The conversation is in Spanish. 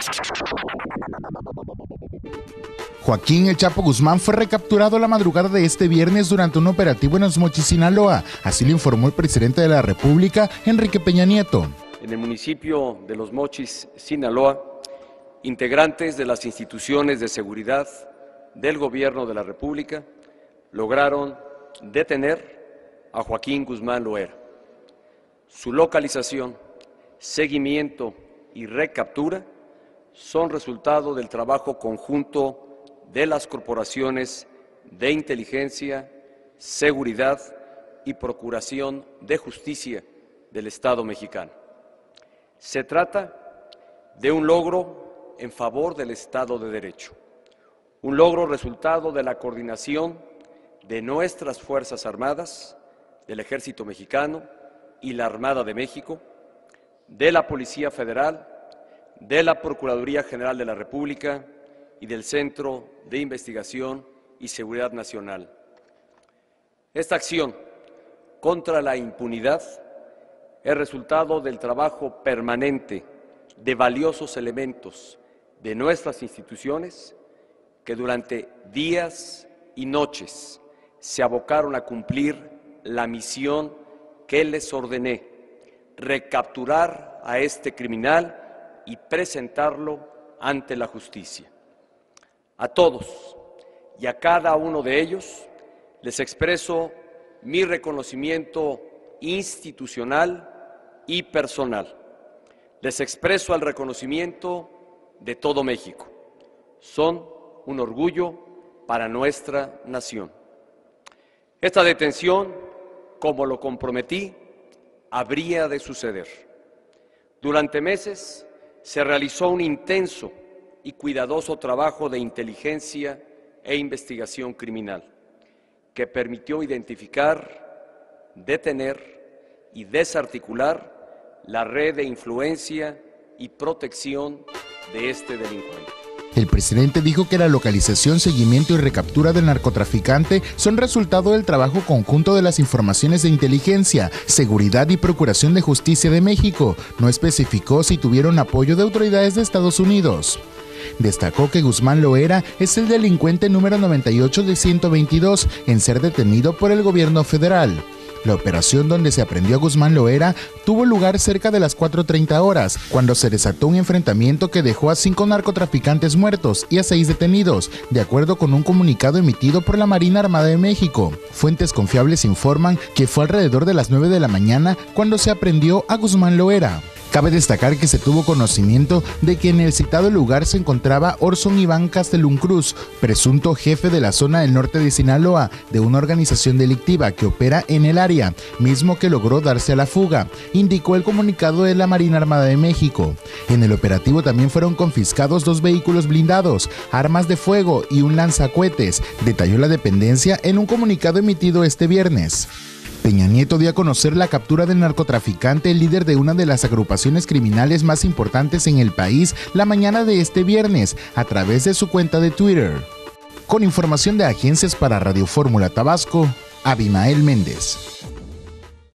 Joaquín El Chapo Guzmán fue recapturado la madrugada de este viernes durante un operativo en Los Mochis, Sinaloa. Así lo informó el presidente de la República, Enrique Peña Nieto. En el municipio de Los Mochis, Sinaloa, integrantes de las instituciones de seguridad del Gobierno de la República lograron detener a Joaquín Guzmán Loera. Su localización, seguimiento y recaptura son resultado del trabajo conjunto de las corporaciones de inteligencia, seguridad y procuración de justicia del Estado mexicano. Se trata de un logro en favor del Estado de Derecho, un logro resultado de la coordinación de nuestras Fuerzas Armadas, del Ejército Mexicano y la Armada de México, de la Policía Federal, de la Procuraduría General de la República y del Centro de Investigación y Seguridad Nacional. Esta acción contra la impunidad es resultado del trabajo permanente de valiosos elementos de nuestras instituciones que durante días y noches se abocaron a cumplir la misión que les ordené: recapturar a este criminal y presentarlo ante la justicia. A todos y a cada uno de ellos les expreso mi reconocimiento institucional y personal. Les expreso el reconocimiento de todo México. Son un orgullo para nuestra nación. Esta detención, como lo comprometí, habría de suceder. Durante meses se realizó un intenso y cuidadoso trabajo de inteligencia e investigación criminal que permitió identificar, detener y desarticular la red de influencia y protección de este delincuente. El presidente dijo que la localización, seguimiento y recaptura del narcotraficante son resultado del trabajo conjunto de las informaciones de inteligencia, seguridad y procuración de justicia de México. No especificó si tuvieron apoyo de autoridades de Estados Unidos. Destacó que Guzmán Loera es el delincuente número 98 de 122 en ser detenido por el gobierno federal. La operación donde se aprehendió a Guzmán Loera tuvo lugar cerca de las 4:30 horas, cuando se desató un enfrentamiento que dejó a 5 narcotraficantes muertos y a 6 detenidos, de acuerdo con un comunicado emitido por la Marina Armada de México. Fuentes confiables informan que fue alrededor de las 9 de la mañana cuando se aprehendió a Guzmán Loera. Cabe destacar que se tuvo conocimiento de que en el citado lugar se encontraba Orson Iván Castellún Cruz, presunto jefe de la zona del norte de Sinaloa, de una organización delictiva que opera en el área, mismo que logró darse a la fuga, indicó el comunicado de la Marina Armada de México. En el operativo también fueron confiscados 2 vehículos blindados, armas de fuego y un lanzacohetes, detalló la dependencia en un comunicado emitido este viernes. Peña Nieto dio a conocer la captura del narcotraficante, líder de una de las agrupaciones criminales más importantes en el país, la mañana de este viernes, a través de su cuenta de Twitter. Con información de Agencias para Radio Fórmula Tabasco, Abimael Méndez.